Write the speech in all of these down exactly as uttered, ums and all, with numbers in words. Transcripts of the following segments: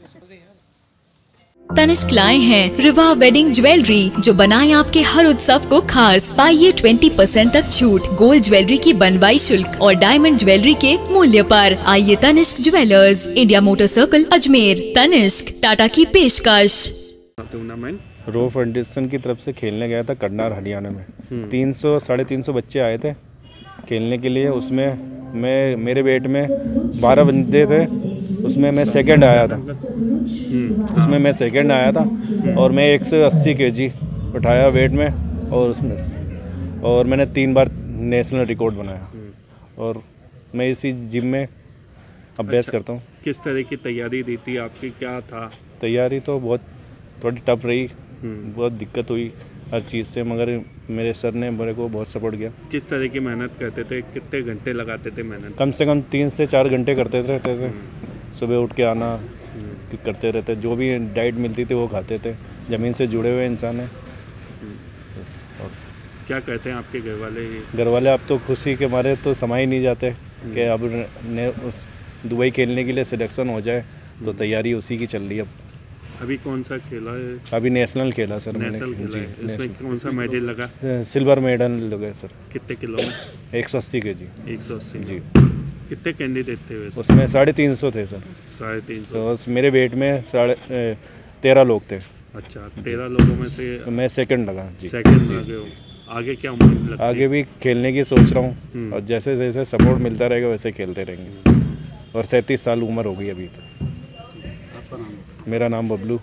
तनिष्क लाए हैं Riva wedding jewellery, जो बनाए आपके हर उत्सव को खास। पाइए बीस परसेंट तक छूट गोल्ड ज्वेलरी की बनवाई शुल्क और डायमंड ज्वेलरी के मूल्य पर। आइए Tanishq jewellers, India motor circle, Ajmer. Tanishq, Tata की पेशकश। रो फाउंडेशन की तरफ से खेलने गया था करनाल हरियाणा में। तीन सौ साढ़े तीन सौ बच्चे आए थे खेलने के लिए। उसमें मैं मेरे वेट में बारह बंदे थे, उसमें मैं सेकंड आया था उसमें मैं सेकंड आया था और मैं एक सौ अस्सी केजी उठाया वेट में, और उसमें और मैंने तीन बार नेशनल रिकॉर्ड बनाया। और मैं इसी जिम में अभ्यास अच्छा, करता हूँ। किस तरह की तैयारी दी थी आपकी, क्या था? तैयारी तो बहुत थोड़ी टफ रही, बहुत दिक्कत हुई हर चीज़ से, मगर मेरे सर ने मेरे को बहुत सपोर्ट किया। किस तरह की मेहनत करते थे, कितने घंटे लगाते थे मेहनत? कम से कम तीन से चार घंटे करते रहते थे। सुबह उठ के आना करते रहते, जो भी डाइट मिलती थी वो खाते थे। ज़मीन से जुड़े हुए इंसान हैं बस। और क्या कहते हैं आपके घर वाले? घर वाले अब तो खुशी के मारे तो समा ही नहीं जाते कि अब ने उस दुबई खेलने के लिए सिलेक्शन हो जाए, तो तैयारी उसी की चल रही है अब। अभी कौन सा खेला है? अभी नेशनल खेला सर मैंने। नेशनल खेला है। इसमें नेशनल। कौन सा मेडल लगा? सिल्वर मेडल लगा सर। कितने किलो में? एक सौ अस्सी के जी। एक सौ अस्सी जी। कितने कैंडिडेट थे वैसे? उसमें साढ़े तीन सौ थे सर। साढ़े तीन सौ तो मेरे वेट में साढ़े तेरह लोग थे। अच्छा, तेरह लोगों में से मैं सेकंड लगा जी। सेकंड लगे हो। आगे क्या उम्मीद लगती है? आगे भी खेलने की सोच रहा हूँ, और जैसे जैसे सपोर्ट मिलता रहेगा वैसे खेलते रहेंगे। और सैंतीस साल उम्र हो गई अभी तो। मेरा नाम बबलू।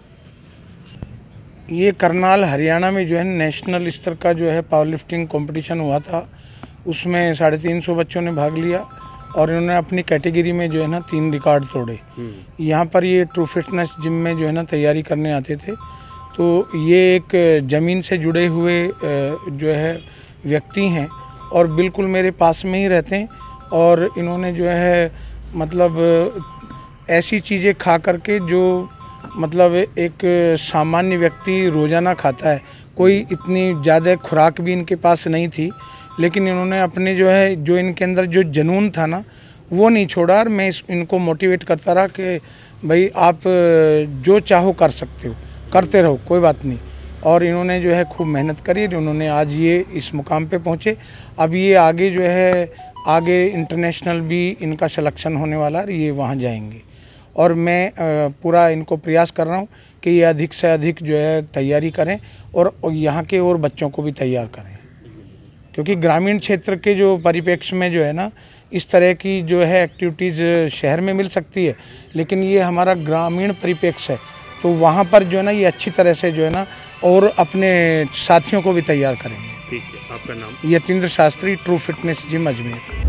ये करनाल हरियाणा में जो है नेशनल स्तर का जो है पावर लिफ्टिंग कंपटीशन हुआ था, उसमें साढ़े तीन सौ बच्चों ने भाग लिया और इन्होंने अपनी कैटेगरी में जो है ना तीन रिकॉर्ड तोड़े। यहाँ पर ये ट्रू फिटनेस जिम में जो है ना तैयारी करने आते थे। तो ये एक ज़मीन से जुड़े हुए जो है व्यक्ति हैं और बिल्कुल मेरे पास में ही रहते हैं। और इन्होंने जो है मतलब ऐसी चीज़ें खा करके जो मतलब एक सामान्य व्यक्ति रोज़ाना खाता है, कोई इतनी ज़्यादा खुराक भी इनके पास नहीं थी, लेकिन इन्होंने अपने जो है जो इनके अंदर जो जुनून था ना वो नहीं छोड़ा। और मैं इस इनको मोटिवेट करता रहा कि भाई आप जो चाहो कर सकते हो, करते रहो, कोई बात नहीं। और इन्होंने जो है खूब मेहनत करी, इन्होंने आज ये इस मुकाम पे पहुँचे। अब ये आगे जो है आगे इंटरनेशनल भी इनका सिलेक्शन होने वाला है, ये वहाँ जाएंगे। और मैं पूरा इनको प्रयास कर रहा हूँ कि ये अधिक से अधिक जो है तैयारी करें और यहाँ के और बच्चों को भी तैयार करें, क्योंकि ग्रामीण क्षेत्र के जो परिप्रेक्ष्य में जो है ना इस तरह की जो है एक्टिविटीज़ शहर में मिल सकती है, लेकिन ये हमारा ग्रामीण परिप्रेक्ष्य है, तो वहाँ पर जो है ना ये अच्छी तरह से जो है ना और अपने साथियों को भी तैयार करेंगे। ठीक है, आपका नाम? Yatindra Shastri, true fitness gym Ajmer.